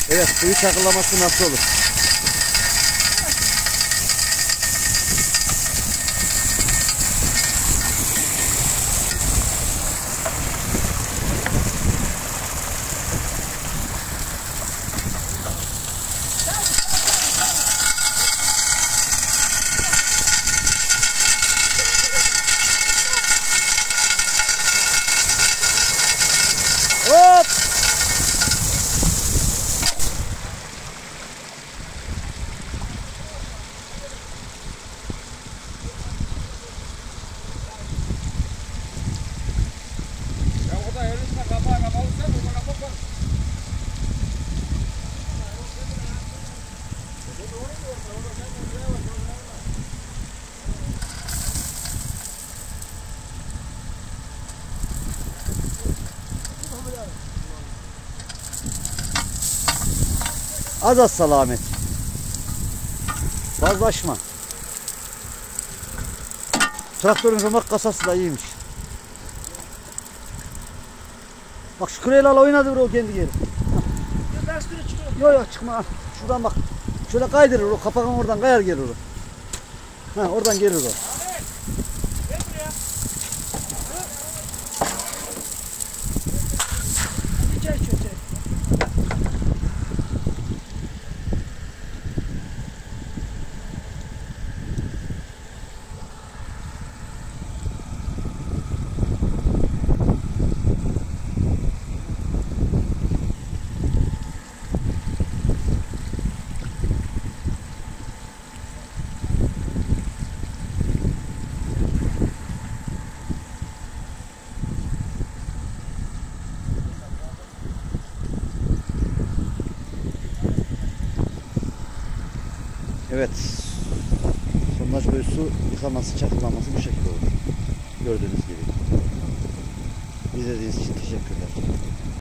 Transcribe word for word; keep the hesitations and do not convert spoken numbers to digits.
Evet, suyu çakıllaması nasıl olur? Hop! Ya o da elinle kapağı kapalı sen bunu kapat bak. Az az selamet. Fazlaşma. Traktörün römork kasası da iyiymiş. Bak şu küreyle oynadı o kendi geri. Yok yok çıkma. Şuradan bak. Şöyle kaydırır o kapağın oradan kayar gelir o. Ha oradan gelir o. Evet. Sondaj boyu su yıkaması, çakıllaması bu şekilde olur. Gördüğünüz gibi. İzlediğiniz için teşekkürler.